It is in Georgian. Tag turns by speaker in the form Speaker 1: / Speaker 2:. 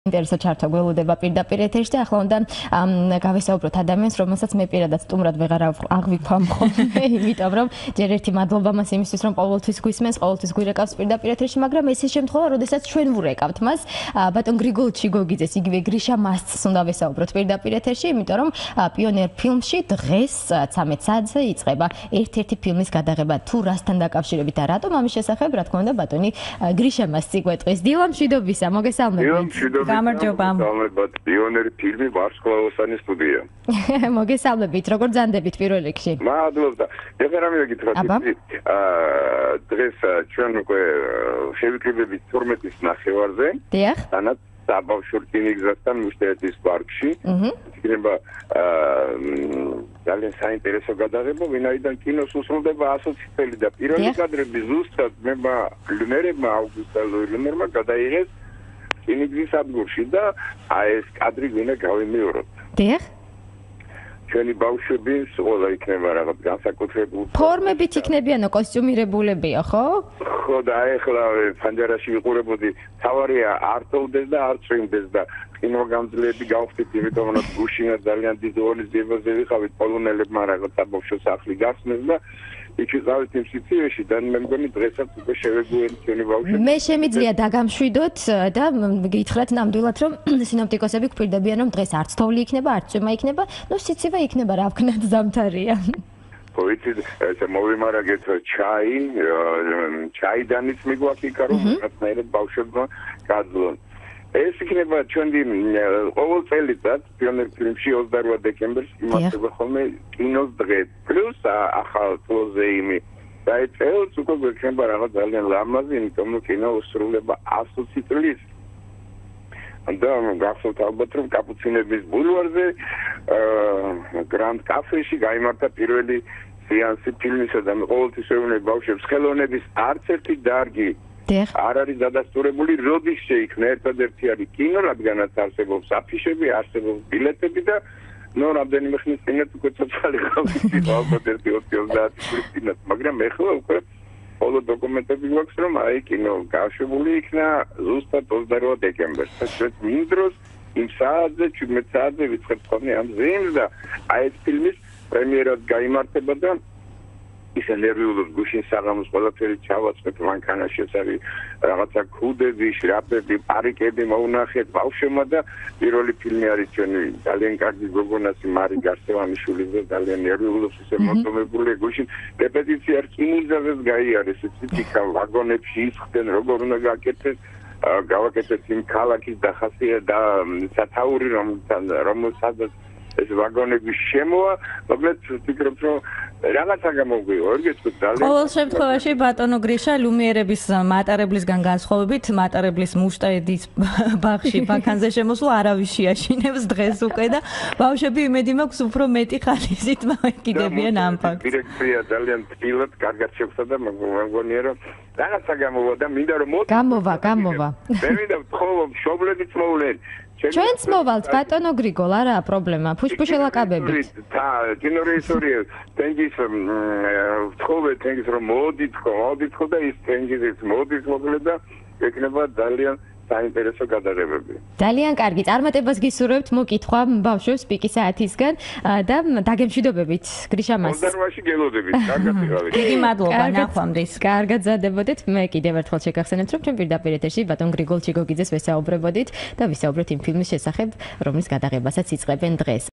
Speaker 1: ინტერესო ჩართვა გველოდება პირდაპირ ეთერში და ახლა უნდა გავესაუბროთ ადამიანს, რომელსაც მე პირადად სტუმრად ვეღარ აღვიქვამ ხოლმე, იმიტომ რომ ჯერ ერთი მადლობა მას იმისთვის, რომ ყოველთვის გვისმენს, ყოველთვის გვირეკავს პირდაპირ ეთერში, მაგრამ ეს შემთხვევა, როდესაც ჩვენ ვურეკავთ მას, ბატონ გრიგოლ ჩიგოგიძეს, იგივე გრიშა მასწს უნდა ვესაუბროთ პირდაპირ ეთერში, იმიტომ რომ პიონერ ფილმში დღეს 13 საათზე იწყება ერთ-ერთი ფილმის გადაღება, თუ რასთან დაკავშირებით და რატომ ამის შესახებ, რა თქმა უნდა, ბატონი გრიშა მასწი გვეტყვის. დილა მშვიდობისა, მოგესალმებით. გამარჯობა.
Speaker 2: პიონერი ფილმი ვარსკვლავოსანი სტუდია.
Speaker 1: მოგესალმებით, როგორ ძანდებით პირველ რიგში?
Speaker 2: მადლობა. ეხლა რამე გითხრათ, დღეს ჩვენ უკვე შევიკრიბებით 12-ის ნახევარზე.
Speaker 1: დიახ.
Speaker 2: თანაც საბავშვო რკინიგზასთან მუშტეთის პარკში. იქნება ძალიან საინტერესო გადაღება, ვინაიდან კინოს უსრულდება 100 წელი და პირველი კადრები ზუსტად მერებმა აუგუსტალოილმერმა გადაიღეს რკინიგზის ადგილში და ეს კადრი გვინდა გავიმეოროთ.
Speaker 1: დიახ.
Speaker 2: ჩვენი ბავშვები სულ იქნება რაღაც განსაკუთრებული
Speaker 1: ფორმებით იქნებიანო კოსტიუმირებულებია, ხო?
Speaker 2: ხო და ეხლა ფანჯარაში ვიყურებოდი, თავარია არ თოვდეს და არ წვიმდეს და კინოგამძლეები გავხდით, იმიტომ რომ გუშინა ძალიან დიდ ორიზებაზე ვიყავით პოლონელებმა რაღაც საბავშვო სახლი გასმეს და იქ ვიყავით იმ სიტუაციაში და მე მგონი დღესაც უკვე შევეგუებით ჩვენი ბავშვები.
Speaker 1: მე შემიძლია დაგამშვიდოთ და გითხრათ ნამდვილად რომ სინოპტიკოსები გვფირდებიან რომ დღეს არც თოვლი იქნება, არც წვიმა იქნება, ნუ სიცივე იქნება რა ვქნათ ზამთარია.
Speaker 2: Poited ესე მოვიმარაგეთ ჩაიდანიც მიგვაქიკა რომ რაღაცნაირად ბავშვებმა გაძლონ. ეს იქნება ჩვენი ყოველ წელიწად პიონერ ფილმში 28 დეკემბერს იმართება ხოლმე კინოს დღე. პლუს ახალ პროზეიმი. და ეს წელს უკვე გვექნება რაღაც ძალიან ლამაზი, იმიტომ რომ კინო უსრულდება 120 წლის. და გახსოვთ ალბათ რომ კაპუცინების ბულვარზე გრანდ კაფეში გაიმართა პირველი სეანსი ფილმისა და ყოველთვის ვეუბნები ბავშვებს, ხელოვნების არც ერთი დარგი არ არის დადასტურებული, როდის შეიქმნა. ერთადერთი არის კინო, რადგანაც არსებობს აფიშები, არსებობს ბილეთები და ნუ რამდენიმე ხნის წინაც უკვე ცოცხალი ხალხი ალბათ 1-20 წლის წინაც, მაგრამ ეხლა უკვე όλო დოკუმენტები გვაქვს რომ აი კინო გაშვებული იქნა ზუსტად 28 დეკემბერს. ჩვენ იმ დროს იმ საათზე 17 საათზე ვიწყებთ ხოლმე ამ ზეიმს და აი ეს ფილმის პრემიერად გაიმართება და ისე ნერვიულობ გუშინ საღამოს ყველაფერი ჩავაწყეთ მანქანაში, ეს არის რაღაცა ქუდები, შრაპები, პარიკები მოუნახეთ ბავშვებმა და პირველი ფილმი არის ჩვენი ძალიან კარგი გოგონასი მარი გარსევანიშვილის და ძალიან ნერვიულობს ისე მოწმებული გუშინ რეპეტიცია რკინიგზაზეც გაიარეს, ციფრიკა ვაგონებში ისხდნენ როგორ უნდა გაკეთდეს, გავაკეთეთ იმ ქალაქის დახასია და სათაური რომელსაც ეს ვაგონები შემოა, მოკლედ ვფიქრობ რომ რაღაცა გამოგვივა, გეტყვით ძალიან.
Speaker 3: ყოველ შემთხვევაში ბატონო გრიშა ლუმიერების მატარებლისგან განსხვავებით, მატარებლის მუშტაედის ბაღში ბაქანზე შემოსვლა არავის შეაშინებს დღეს უკვე და ბავშვები იმედი მაქვს უფრო მეტი ხალისით მოვეკიდებიან ამ ფაქტს.
Speaker 2: დირექტორია ძალიან თბილად, კარგად შევხვდა და მგონია რომ რაღაცა გამოვა და მინდა რომ
Speaker 1: გამოვა.
Speaker 2: მე მინდა ვთხოვო მშობლებიც მოვლენ.
Speaker 1: ჩვენც მოვალთ ბატონო გრიგოლ, არაა პრობლემა, ფუშფუშელაკაბებით.
Speaker 2: კინორეჟისორია, თენგის თენგის რომ მოდით ხო და ის თენგის მოდით მოკლედ და ეკნება ძალიან საინტერესო გადაღებები.
Speaker 1: ძალიან კარგი, წარმატებას გისურვებთ მოკითხვა ბავშვებს პიკი საათისგან და დაგემშვიდობებით გრიშა მას.
Speaker 2: მოდარვაში გელოდებით, კარგად იყავით.
Speaker 3: დიდი მადლობა, ნახვამდის.
Speaker 1: კარგად ზადებოდეთ. მე კიდევ ერთხელ შეგახსენებთ, რომ ჩვენ პირდაპირ ეთერში ბატონ გრიგოლ ჩიგოგიძეს ვესაუბრებოდით და ვისაუბრეთ იმ ფილმის შესახებ, რომლის გადაღებასაც იწყებენ დღეს.